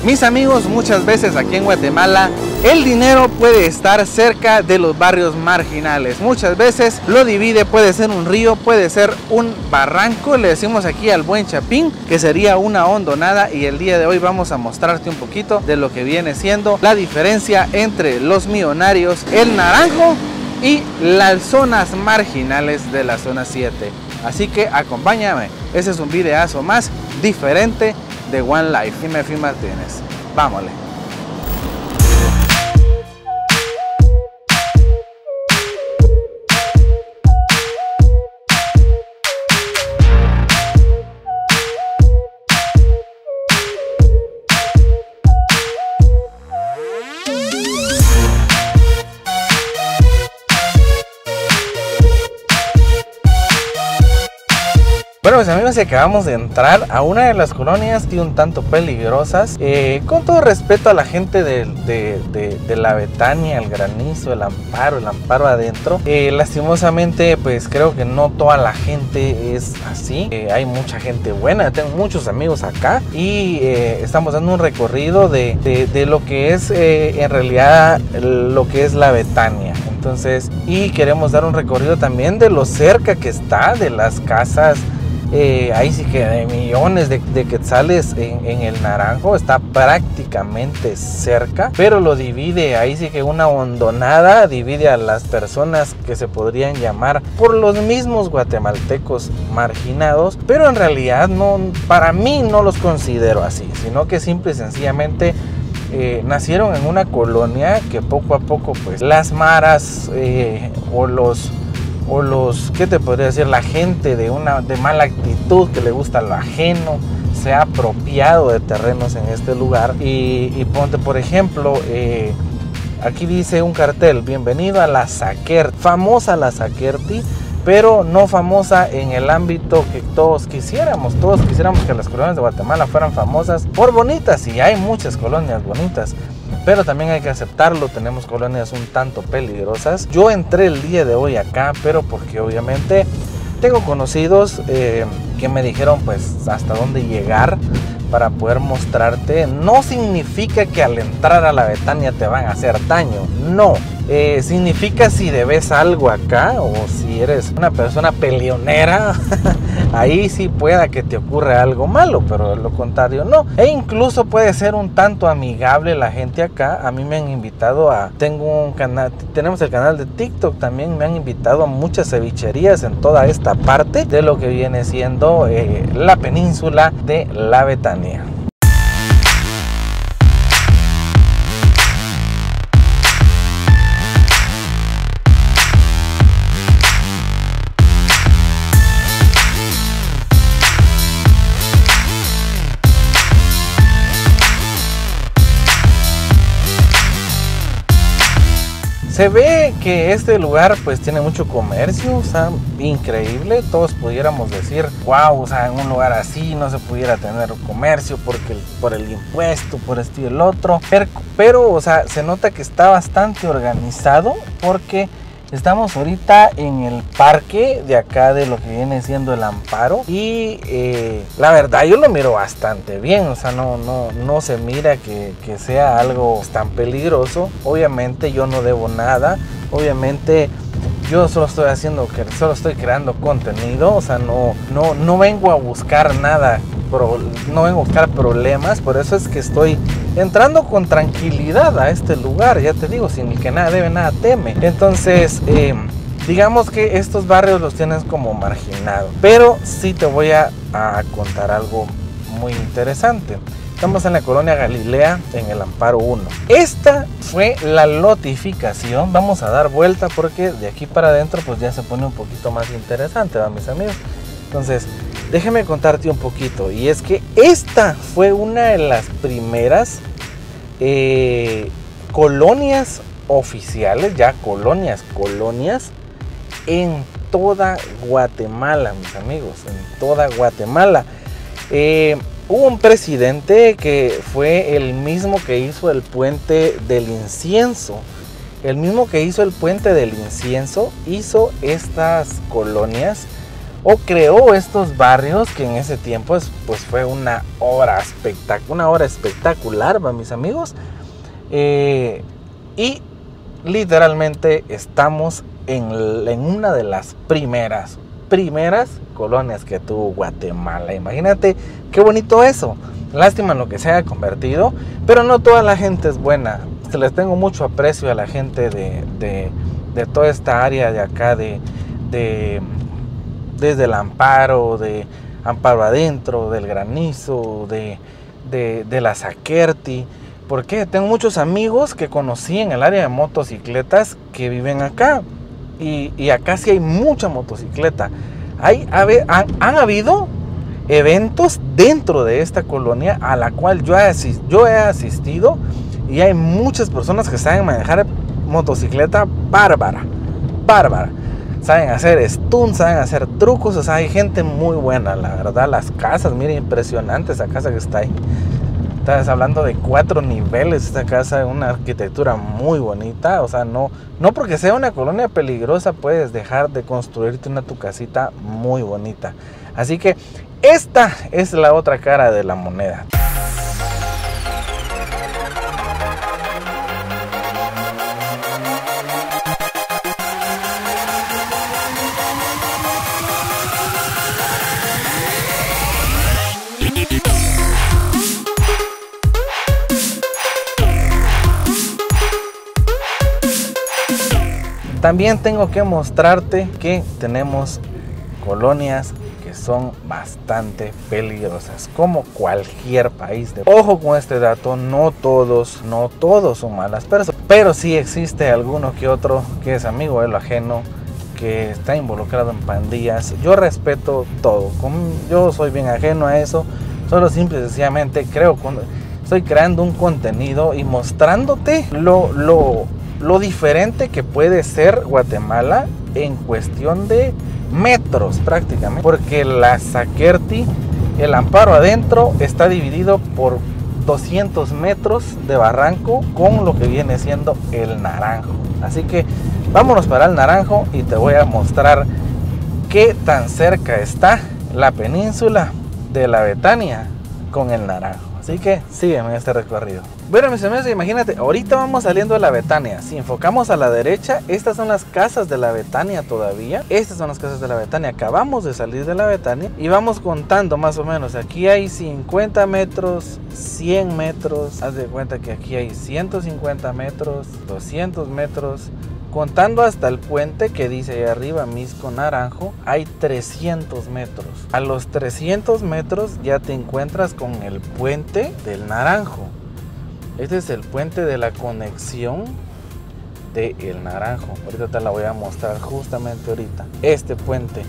Mis amigos, muchas veces aquí en Guatemala el dinero puede estar cerca de los barrios marginales. Muchas veces lo divide, puede ser un río, puede ser un barranco. Le decimos aquí al Buen Chapín, que sería una hondonada, y el día de hoy vamos a mostrarte un poquito de lo que viene siendo la diferencia entre los millonarios, el Naranjo y las zonas marginales de la zona 7. Así que acompáñame, ese es un videazo más diferente de One Life. Dime, Phil Martínez, vámonos. Bueno, mis amigos, acabamos de entrar a una de las colonias y un tanto peligrosas. Con todo respeto a la gente de la Betania, el Granizo, el Amparo adentro. Lastimosamente, pues creo que no toda la gente es así. Hay mucha gente buena, tengo muchos amigos acá y estamos dando un recorrido de lo que es en realidad lo que es la Betania. Entonces, y queremos dar un recorrido también de lo cerca que está de las casas. Ahí sí que de millones de quetzales en el Naranjo, está prácticamente cerca, pero lo divide, ahí sí que una hondonada divide a las personas que se podrían llamar por los mismos guatemaltecos marginados, pero en realidad no, para mí no los considero así, sino que simple y sencillamente nacieron en una colonia que poco a poco pues las maras o los, ¿qué te podría decir? La gente de mala actitud, que le gusta lo ajeno, se ha apropiado de terrenos en este lugar. Y ponte, por ejemplo, aquí dice un cartel: bienvenido a la Zaquerti, famosa la Zaquerti, pero no famosa en el ámbito que todos quisiéramos. Todos quisiéramos que las colonias de Guatemala fueran famosas por bonitas, y hay muchas colonias bonitas, pero también hay que aceptarlo, tenemos colonias un tanto peligrosas. Yo entré el día de hoy acá, pero porque obviamente tengo conocidos que me dijeron pues hasta dónde llegar para poder mostrarte. No significa que al entrar a la Betania te van a hacer daño, no. Significa si debes algo acá o si eres una persona peleonera, ahí sí pueda que te ocurra algo malo, pero lo contrario no. E incluso puede ser un tanto amigable la gente acá. A mí me han invitado tengo un canal, tenemos el canal de TikTok también, me han invitado a muchas cevicherías en toda esta parte de lo que viene siendo la península de la Betania. Se ve que este lugar pues tiene mucho comercio, o sea, increíble. Todos pudiéramos decir, wow, o sea, en un lugar así no se pudiera tener comercio por el impuesto, por esto y el otro. Pero, o sea, se nota que está bastante organizado, porque estamos ahorita en el parque de acá de lo que viene siendo el Amparo, y la verdad yo lo miro bastante bien. O sea, no se mira que sea algo tan peligroso. Obviamente yo no debo nada, obviamente yo solo estoy creando contenido. O sea, no vengo a buscar nada, no vengo a buscar problemas. Por eso es que estoy entrando con tranquilidad a este lugar, ya te digo, sin el que nada debe, nada teme. Entonces, digamos que estos barrios los tienes como marginados, pero sí te voy a contar algo muy interesante. Estamos en la colonia Galilea, en el Amparo 1. Esta fue la lotificación. Vamos a dar vuelta porque de aquí para adentro pues ya se pone un poquito más interesante, ¿va, mis amigos? Entonces, déjame contarte un poquito. Y es que esta fue una de las primeras colonias oficiales, ya colonias, en toda Guatemala, mis amigos, en toda Guatemala. Hubo un presidente que fue el mismo que hizo el puente del incienso. El mismo que hizo el puente del incienso hizo estas colonias o creó estos barrios que en ese tiempo pues fue una obra espectacular, ¿va, mis amigos? Y literalmente estamos en una de las primeras colonias que tuvo Guatemala. Imagínate qué bonito eso. Lástima en lo que se haya convertido, pero no toda la gente es buena. Les tengo mucho aprecio a la gente de toda esta área de acá, desde el Amparo, de Amparo Adentro, del Granizo, de la Zaquerti. Porque tengo muchos amigos que conocí en el área de motocicletas que viven acá. Y acá sí hay mucha motocicleta. Han habido eventos dentro de esta colonia a la cual yo he asistido, y hay muchas personas que saben manejar motocicleta bárbara. Saben hacer stunts, saben hacer trucos, o sea, hay gente muy buena, la verdad. Las casas, miren, impresionante esa casa que está ahí. Estás hablando de 4 niveles, esta casa, una arquitectura muy bonita. O sea, no porque sea una colonia peligrosa puedes dejar de construirte tu casita muy bonita. Así que esta es la otra cara de la moneda. También tengo que mostrarte que tenemos colonias que son bastante peligrosas, como cualquier país. Ojo con este dato, no todos son malas personas, pero sí existe alguno que otro que es amigo de lo ajeno, que está involucrado en pandillas. Yo respeto todo, yo soy bien ajeno a eso, solo simple y sencillamente estoy creando un contenido y mostrándote lo diferente que puede ser Guatemala en cuestión de metros prácticamente, porque la Zaquerti, el Amparo Adentro, está dividido por 200 metros de barranco con lo que viene siendo el Naranjo. Así que vámonos para el Naranjo y te voy a mostrar qué tan cerca está la península de la Betania con el Naranjo. Así que sígueme en este recorrido. Bueno, mis amigos, imagínate, ahorita vamos saliendo de la Betania. Si enfocamos a la derecha, estas son las casas de la Betania todavía. Estas son las casas de la Betania. Acabamos de salir de la Betania y vamos contando más o menos. Aquí hay 50 metros, 100 metros. Haz de cuenta que aquí hay 150 metros, 200 metros. Contando hasta el puente que dice ahí arriba, Mixco Naranjo, hay 300 metros. A los 300 metros ya te encuentras con el puente del Naranjo. Este es el puente de la conexión del Naranjo. Ahorita te la voy a mostrar justamente ahorita. Este puente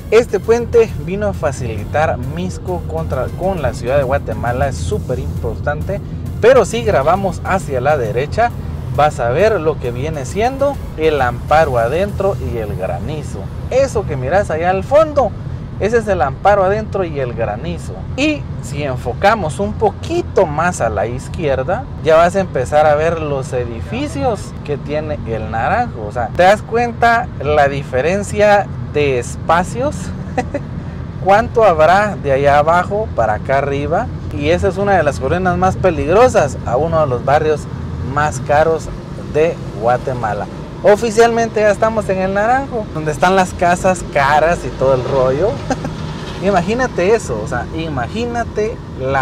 vino a facilitar Mixco con la ciudad de Guatemala. Es súper importante. Pero si grabamos hacia la derecha, vas a ver lo que viene siendo el Amparo Adentro y el Granizo. Eso que miras allá al fondo, ese es el Amparo Adentro y el Granizo. Y si enfocamos un poquito más a la izquierda, ya vas a empezar a ver los edificios que tiene el Naranjo. O sea, ¿te das cuenta la diferencia de espacios? ¿Cuánto habrá de allá abajo para acá arriba? Y esa es una de las colonias más peligrosas, a uno de los barrios más caros de Guatemala. Oficialmente ya estamos en el Naranjo, donde están las casas caras y todo el rollo. Imagínate eso, o sea, imagínate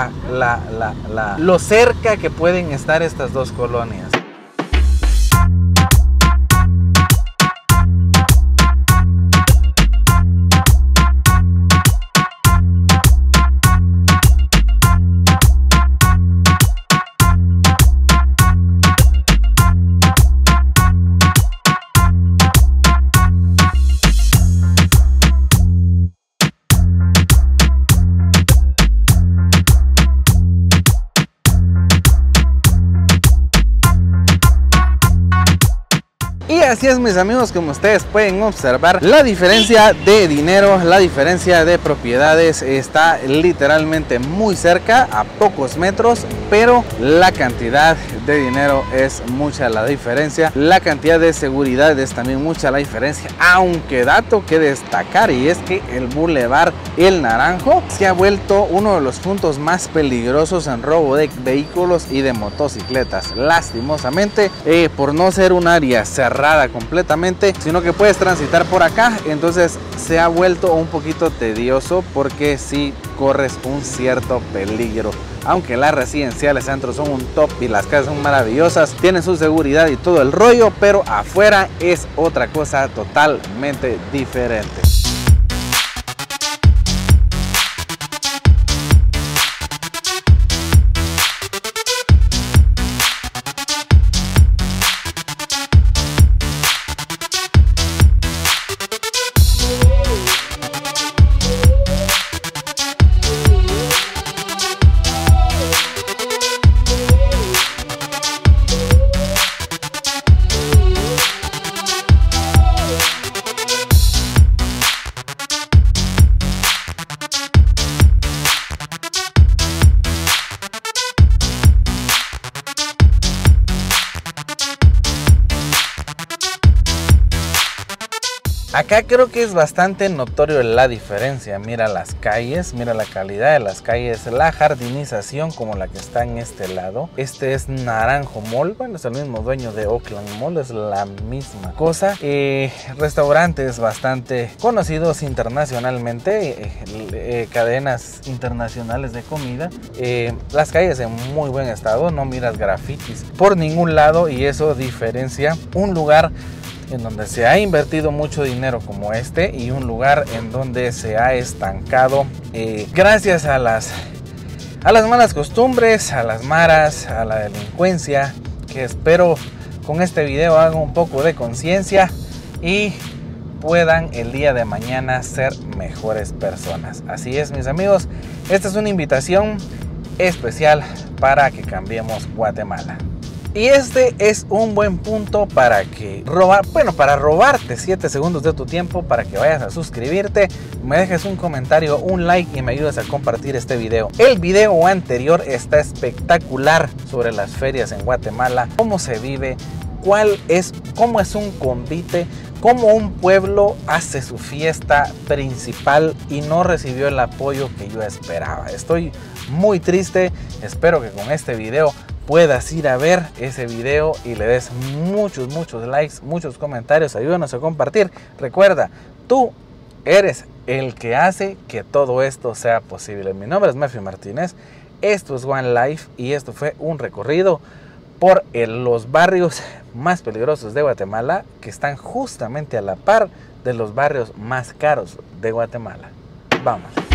lo cerca que pueden estar estas dos colonias. así es, mis amigos, como ustedes pueden observar, la diferencia de dinero, la diferencia de propiedades está literalmente muy cerca, a pocos metros, pero la cantidad de dinero es mucha la diferencia, la cantidad de seguridad es también mucha la diferencia, aunque dato que destacar, y es que el Boulevard El Naranjo se ha vuelto uno de los puntos más peligrosos en robo de vehículos y de motocicletas, lastimosamente, por no ser un área cerrada completamente, sino que puedes transitar por acá. Entonces se ha vuelto un poquito tedioso porque sí corres un cierto peligro. Aunque las residenciales dentro son un top y las casas son maravillosas, tienen su seguridad y todo el rollo, pero afuera es otra cosa totalmente diferente. Acá creo que es bastante notorio la diferencia. Mira las calles, mira la calidad de las calles, la jardinización como la que está en este lado. Este es Naranjo Mall, bueno, es el mismo dueño de Oakland Mall, es la misma cosa. Restaurantes bastante conocidos internacionalmente, cadenas internacionales de comida. Las calles en muy buen estado, no miras grafitis por ningún lado, y eso diferencia un lugar en donde se ha invertido mucho dinero como este y un lugar en donde se ha estancado gracias a las malas costumbres, a las maras, a la delincuencia, que espero con este video hagan un poco de conciencia y puedan el día de mañana ser mejores personas. Así es, mis amigos, esta es una invitación especial para que cambiemos Guatemala. Y este es un buen punto para para robarte 7 segundos de tu tiempo, para que vayas a suscribirte, me dejes un comentario, un like y me ayudes a compartir este video. El video anterior está espectacular sobre las ferias en Guatemala, cómo se vive, cómo es un convite, cómo un pueblo hace su fiesta principal y no recibió el apoyo que yo esperaba. Estoy muy triste, espero que con este video puedas ir a ver ese video y le des muchos likes, muchos comentarios, ayúdanos a compartir. Recuerda, tú eres el que hace que todo esto sea posible. Mi nombre es Mefio Martínez, esto es One Life y esto fue un recorrido por los barrios más peligrosos de Guatemala, que están justamente a la par de los barrios más caros de Guatemala. Vamos.